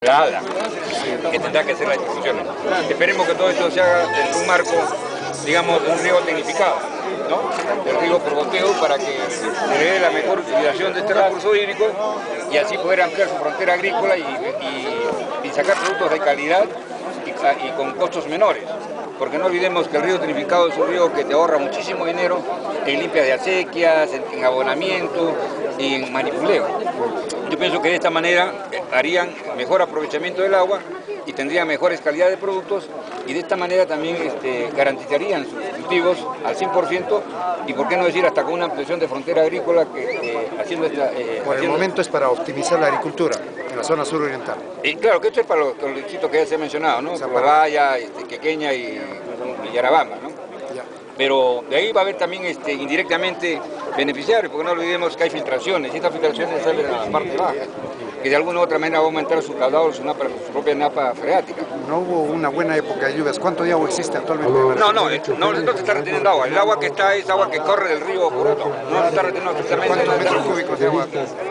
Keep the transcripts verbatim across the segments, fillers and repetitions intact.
la ALA, que tendrá que hacer las discusiones. Esperemos que todo esto se haga en un marco, digamos, de un riego tecnificado, ¿no? El riego por goteo, para que se le dé la mejor utilización de este recurso hídrico y así poder ampliar su frontera agrícola y, y, y sacar productos de calidad y, y con costos menores. Porque no olvidemos que el riego tecnificado es un riego que te ahorra muchísimo dinero en limpias de acequias, en, en abonamiento y en manipuleo. Yo pienso que de esta manera harían mejor aprovechamiento del agua y tendrían mejores calidades de productos y de esta manera también este, garantizarían sus cultivos al cien por ciento y por qué no decir hasta con una ampliación de frontera agrícola que eh, haciendo esta... Eh, por haciendo... el momento es para optimizar la agricultura en la zona suroriental. Y claro que esto es para los, los distritos que ya se ha mencionado, ¿no? O sea, para... Valla, este, Quequeña y, y Yarabamba, ¿no? Ya. Pero de ahí va a haber también este, indirectamente beneficiarios, porque no olvidemos que hay filtraciones, y estas filtraciones salen a la parte baja, que de alguna u otra manera va a aumentar su caudal, su, napa, su propia napa freática. No hubo una buena época de lluvias. ¿Cuánto de agua existe actualmente? No, no, no, no se está reteniendo agua. El agua que está es agua que corre del río Poroto. No se está reteniendo absolutamente nada. ¿Cuántos metros cúbicos de agua?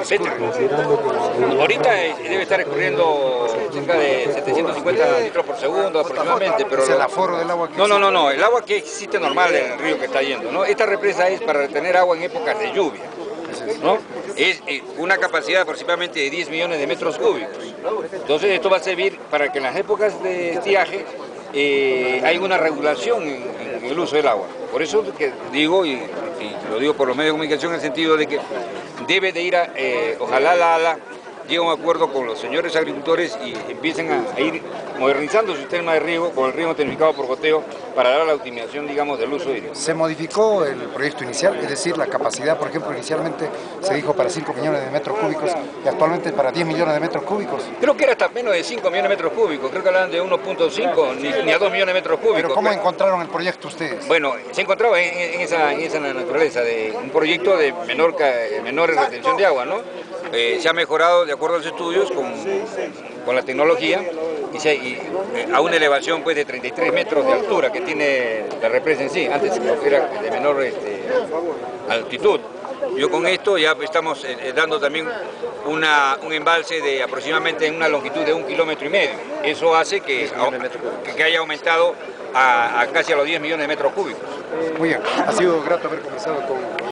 Ahorita debe estar escurriendo cerca de setecientos cincuenta litros por segundo aproximadamente. Pero ¿Es el aforo del agua que No, no, no, no, el agua que existe normal en el río que está yendo, ¿no? Esta represa es para retener agua en épocas de lluvia, ¿no? Es una capacidad aproximadamente de diez millones de metros cúbicos. Entonces esto va a servir para que en las épocas de estiaje eh, hay una regulación en, en el uso del agua. Por eso que digo, y, y lo digo por los medios de comunicación, en el sentido de que debe de ir a, eh, ojalá la ALA llegue a un acuerdo con los señores agricultores y empiecen a, a ir modernizando su sistema de riego con el riego tecnificado por goteo para dar la optimización, digamos, del uso hídrico. ¿Se modificó el proyecto inicial? Es decir, la capacidad, por ejemplo, inicialmente se dijo para cinco millones de metros cúbicos y actualmente para diez millones de metros cúbicos. Creo que era hasta menos de cinco millones de metros cúbicos, creo que hablaban de uno punto cinco ni, ni a dos millones de metros cúbicos. ¿Pero cómo encontraron el proyecto ustedes? Bueno, se encontraba en, en, esa, en esa naturaleza, de un proyecto de menor, menor retención de agua, ¿no? Eh, se ha mejorado de acuerdo a los estudios con, con la tecnología y, se, y eh, a una elevación pues de treinta y tres metros de altura que tiene la represa en sí, antes era de menor este, altitud. Yo con esto ya estamos eh, dando también una, un embalse de aproximadamente en una longitud de un kilómetro y medio. Eso hace que, que, que haya aumentado a, a casi a los diez millones de metros cúbicos. Muy bien, ha sido grato haber conversado con